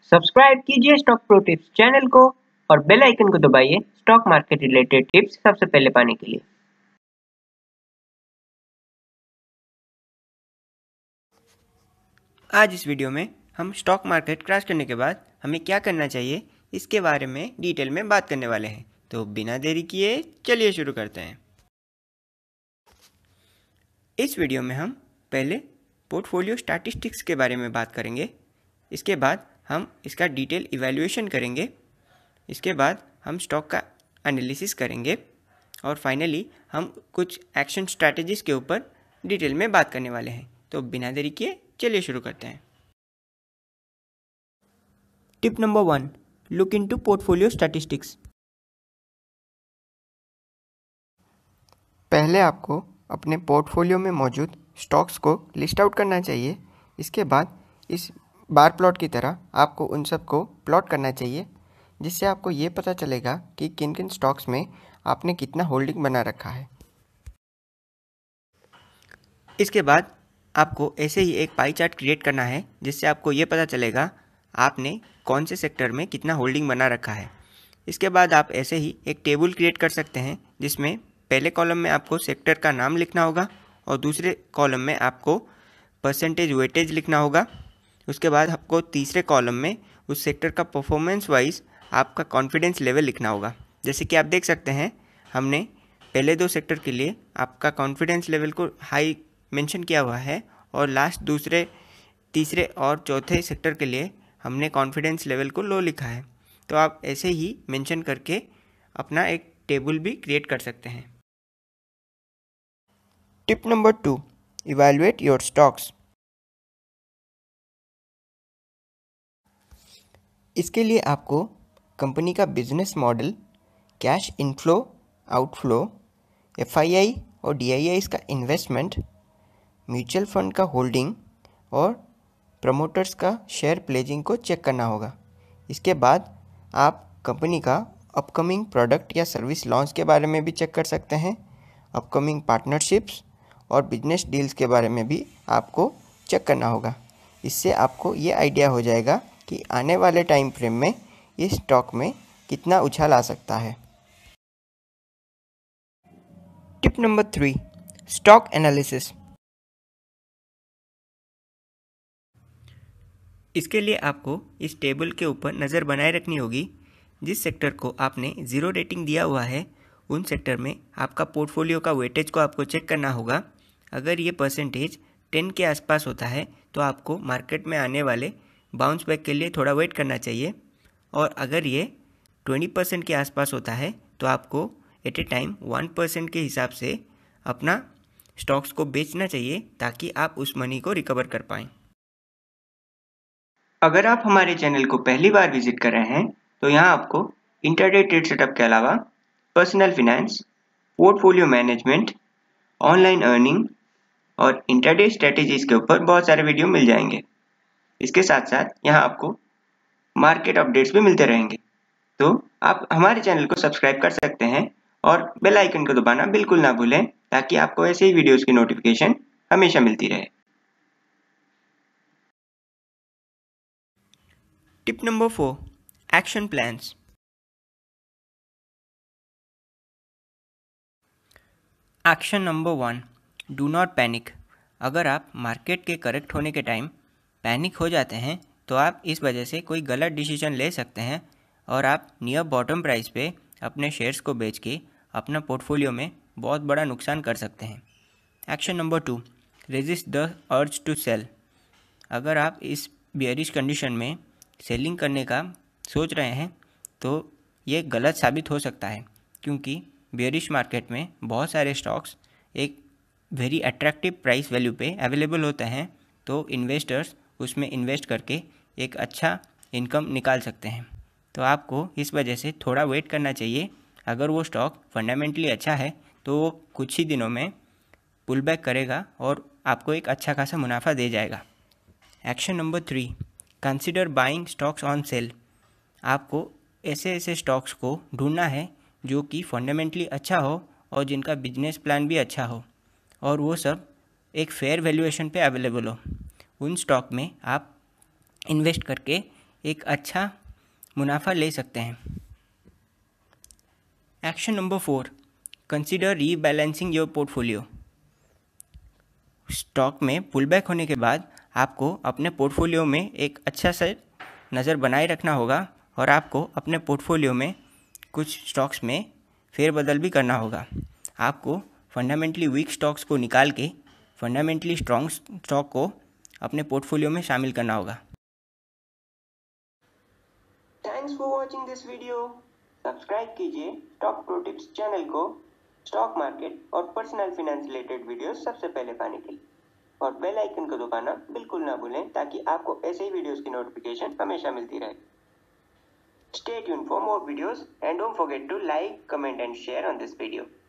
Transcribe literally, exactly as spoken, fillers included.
Subscribe कीजिए stock pro tips channel को और बेल आइकन को दबाइए स्टॉक मार्केट रिलेटेड टिप्स सबसे पहले पाने के लिए। आज इस वीडियो में हम स्टॉक मार्केट क्रैश करने के बाद हमें क्या करना चाहिए इसके बारे में डिटेल में बात करने वाले हैं। तो बिना देरी किए चलिए शुरू करते हैं। इस वीडियो में हम पहले पोर्टफोलियो स्टैटिस्टिक्स के बारे में बात करेंगे, इसके बाद हम इसका डिटेल इवैल्यूएशन करेंगे, इसके बाद हम स्टॉक का एनालिसिस करेंगे और फाइनली हम कुछ एक्शन स्ट्रैटेजीज के ऊपर डिटेल में बात करने वाले हैं। तो बिना देरी किए चलिए शुरू करते हैं। Tip number one, look into portfolio statistics. पहले आपको अपने पोर्टफोलियो में मौजूद स्टॉक्स को लिस्ट आउट करना चाहिए। इसके बाद इस बार प्लॉट की तरह आपको उन सब को प्लॉट करना चाहिए, जिससे आपको ये पता चलेगा कि किन किन स्टॉक्स में आपने कितना होल्डिंग बना रखा है। इसके बाद आपको ऐसे ही एक पाई चार्ट क्रिएट करना है, जिससे आपको ये पता चलेगा आपने कौन से सेक्टर में कितना होल्डिंग बना रखा है। इसके बाद आप ऐसे ही एक टेबल क्रिएट कर सकते हैं, जिसमें पहले कॉलम में आपको सेक्टर का नाम लिखना होगा और दूसरे कॉलम में आपको परसेंटेज वेटेज लिखना होगा। उसके बाद आपको तीसरे कॉलम में उस सेक्टर का परफॉर्मेंस वाइज आपका कॉन्फिडेंस लेवल लिखना होगा। जैसे कि आप देख सकते हैं, हमने पहले दो सेक्टर के लिए आपका कॉन्फिडेंस लेवल को हाई मेंशन किया हुआ है और लास्ट दूसरे तीसरे और चौथे सेक्टर के लिए हमने कॉन्फिडेंस लेवल को लो लिखा है। तो आप ऐसे ही मेंशन करके अपना एक टेबल भी क्रिएट कर सकते हैं। Tip number two, evaluate your stocks. इसके लिए आपको कंपनी का business model, cash inflow outflow, F I I और डी आई आई का इन्वेस्टमेंट, म्यूचुअल फंड का होल्डिंग और प्रमोटर्स का शेयर प्लेजिंग को चेक करना होगा। इसके बाद आप कंपनी का अपकमिंग प्रोडक्ट या सर्विस लॉन्च के बारे में भी चेक कर सकते हैं। अपकमिंग पार्टनरशिप्स और बिजनेस डील्स के बारे में भी आपको चेक करना होगा। इससे आपको ये आइडिया हो जाएगा कि आने वाले टाइम फ्रेम में इस स्टॉक में कितना उछाल आ सकता है। Tip number three, stock analysis. इसके लिए आपको इस टेबल के ऊपर नज़र बनाए रखनी होगी। जिस सेक्टर को आपने ज़ीरो रेटिंग दिया हुआ है, उन सेक्टर में आपका पोर्टफोलियो का वेटेज को आपको चेक करना होगा। अगर ये परसेंटेज टेन के आसपास होता है तो आपको मार्केट में आने वाले बाउंस बैक के लिए थोड़ा वेट करना चाहिए, और अगर ये ट्वेंटी परसेंट के आसपास होता है तो आपको at a time one percent के हिसाब से अपना स्टॉक्स को बेचना चाहिए, ताकि आप उस मनी को रिकवर कर पाएँ। अगर आप हमारे चैनल को पहली बार विजिट कर रहे हैं तो यहाँ आपको इंट्राडे ट्रेड सेटअप के अलावा personal finance, portfolio management, online earning और इंट्राडे स्ट्रेटेजीज के ऊपर बहुत सारे वीडियो मिल जाएंगे। इसके साथ साथ यहाँ आपको मार्केट अपडेट्स भी मिलते रहेंगे। तो आप हमारे चैनल को सब्सक्राइब कर सकते हैं और बेल आइकन को दबाना बिल्कुल ना भूलें, ताकि आपको ऐसे ही वीडियोस की नोटिफिकेशन हमेशा मिलती रहे। Tip number four, action plans. Action number one, do not panic. अगर आप मार्केट के करेक्ट होने के टाइम पैनिक हो जाते हैं तो आप इस वजह से कोई गलत डिसीजन ले सकते हैं और आप नियर बॉटम प्राइस पे अपने शेयर्स को बेच के अपना पोर्टफोलियो में बहुत बड़ा नुकसान कर सकते हैं। Action number two, resist the urge to sell. अगर आप इस बेयरिश कंडीशन में सेलिंग करने का सोच रहे हैं तो ये गलत साबित हो सकता है, क्योंकि बेयरिश मार्केट में बहुत सारे स्टॉक्स एक वेरी अट्रैक्टिव प्राइस वैल्यू पे अवेलेबल होते हैं, तो इन्वेस्टर्स उसमें इन्वेस्ट करके एक अच्छा इनकम निकाल सकते हैं। तो आपको इस वजह से थोड़ा वेट करना चाहिए। अगर वो स्टॉक फंडामेंटली अच्छा है तो वो कुछ ही दिनों में पुल बैक करेगा और आपको एक अच्छा खासा मुनाफा दे जाएगा। Action number three, consider buying stocks on sale. आपको ऐसे ऐसे स्टॉक्स को ढूंढना है जो कि फंडामेंटली अच्छा हो और जिनका बिजनेस प्लान भी अच्छा हो, और वो सब एक फेयर वैल्यूएशन पे अवेलेबल हो। उन स्टॉक में आप इन्वेस्ट करके एक अच्छा मुनाफा ले सकते हैं। Action number four, consider rebalancing your portfolio. Stock में पुलबैक होने के बाद आपको अपने पोर्टफोलियो में एक अच्छा से नज़र बनाए रखना होगा और आपको अपने पोर्टफोलियो में कुछ स्टॉक्स में फेरबदल भी करना होगा। आपको फंडामेंटली वीक स्टॉक्स को निकाल के फंडामेंटली स्ट्रॉन्ग स्टॉक को अपने पोर्टफोलियो में शामिल करना होगा। Thanks for watching this video. Subscribe कीजिए स्टॉक प्रो टिप्स चैनल को स्टॉक मार्केट और पर्सनल फाइनेंस रिलेटेड वीडियोस सबसे पहले पाने के लिए, और बेल आइकन को दबाना बिल्कुल ना भूलें ताकि आपको ऐसे ही वीडियोस की नोटिफिकेशन हमेशा मिलती रहे। Stay tuned for more videos and don't forget to like, comment and share on this video.